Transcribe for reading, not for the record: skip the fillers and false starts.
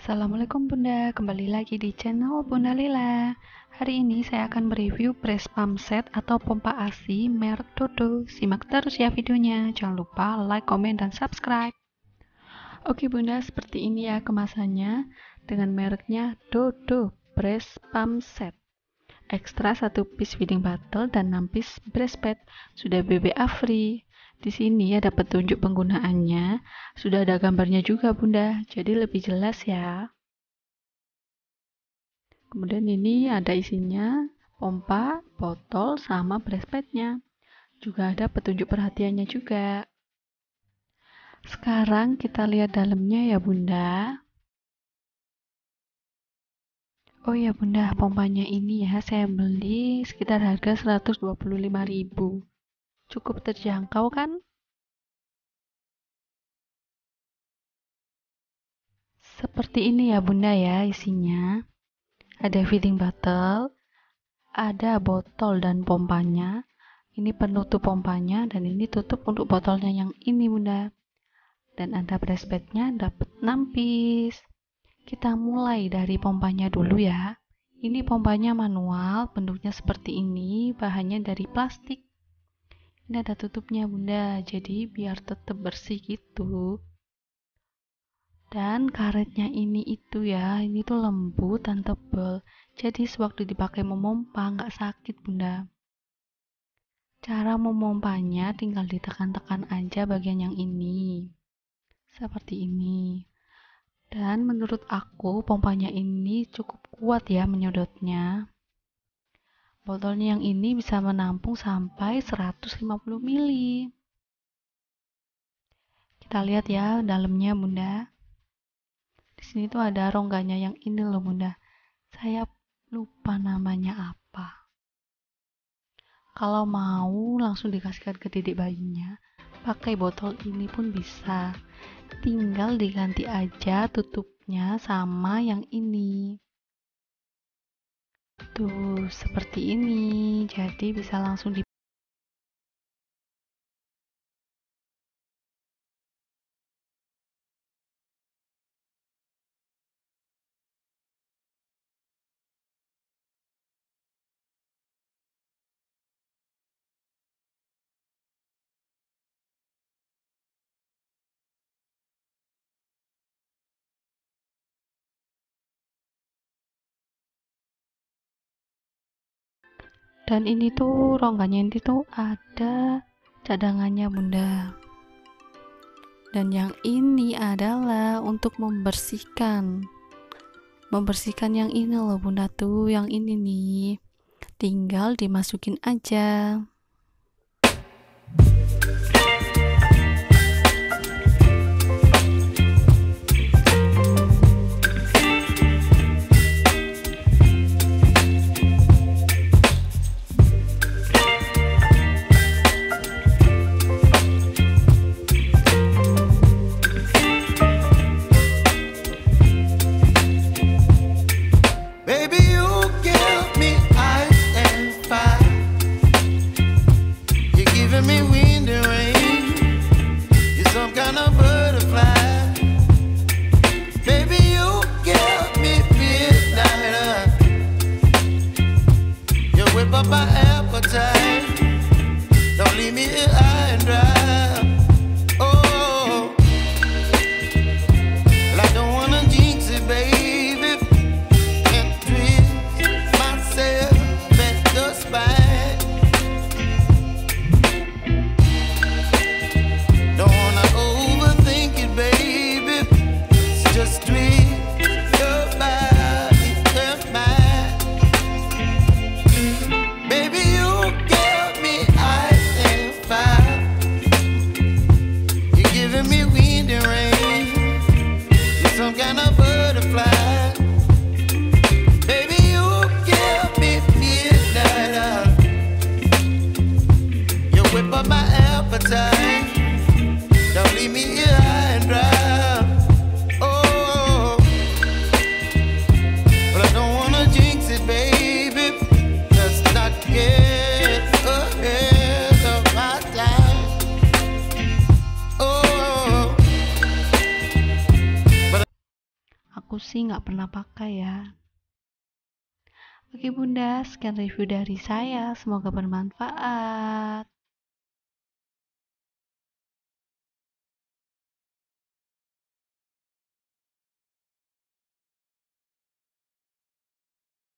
Assalamualaikum Bunda, kembali lagi di channel Bunda Lila. Hari ini saya akan mereview breast pump set atau pompa ASI merek Dodo. Simak terus ya videonya, jangan lupa like, komen, dan subscribe. Oke Bunda, seperti ini ya kemasannya dengan mereknya Dodo breast pump set. Ekstra 1 piece feeding bottle dan 6 piece breast pad, sudah BBA free. Di sini ada petunjuk penggunaannya, sudah ada gambarnya juga Bunda, jadi lebih jelas ya. Kemudian ini ada isinya, pompa, botol, sama breast pad-nya. Juga ada petunjuk perhatiannya juga. Sekarang kita lihat dalamnya ya Bunda. Oh ya Bunda, pompanya ini ya saya beli sekitar harga 125.000. Cukup terjangkau kan? Seperti ini ya Bunda ya isinya. Ada feeding bottle, ada botol dan pompanya. Ini penutup pompanya dan ini tutup untuk botolnya yang ini Bunda. Dan ada breast pad-nya dapat 6 piece. Kita mulai dari pompanya dulu ya. Ini pompanya manual, bentuknya seperti ini, bahannya dari plastik. Ini ada tutupnya Bunda, jadi biar tetap bersih gitu. Dan karetnya ini tuh lembut dan tebal, jadi sewaktu dipakai memompa nggak sakit Bunda. Cara memompanya tinggal ditekan-tekan aja bagian yang ini, seperti ini. Dan menurut aku pompanya ini cukup kuat ya menyedotnya. Botolnya yang ini bisa menampung sampai 150 ml. Kita lihat ya dalamnya Bunda. Di sini tuh ada rongganya yang ini loh Bunda. Saya lupa namanya apa. Kalau mau langsung dikasihkan ke dedek bayinya, pakai botol ini pun bisa. Tinggal diganti aja tutupnya sama yang ini. Tuh, seperti ini. Jadi bisa langsung di dan ini tuh rongganya ini tuh ada cadangannya Bunda. Dan yang ini adalah untuk membersihkan yang ini loh Bunda tuh, yang ini nih tinggal dimasukin aja. My appetite, don't leave me here high and dry. Oh, well, I don't wanna jinx it, baby, and twist myself at the spine. Don't wanna overthink it, baby, it's just twist your body and mine. Some kind of butterfly, baby, you give me midnight. You whip up my appetite, don't leave me here high and dry. Oh, but I don't wanna jinx it, baby. Let's not get ahead of my time. Oh, aku sih nggak pernah pakai ya. Oke Bunda, sekian review dari saya, semoga bermanfaat.